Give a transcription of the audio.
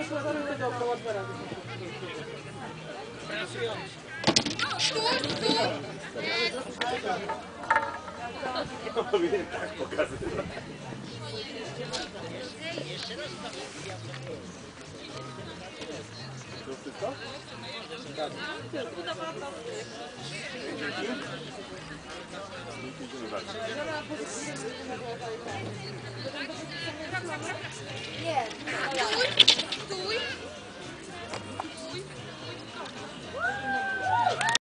pożaryły dookoła dwa razy. Powinien tak pokazywać. To wszystko? Tak. Idziemy dalej.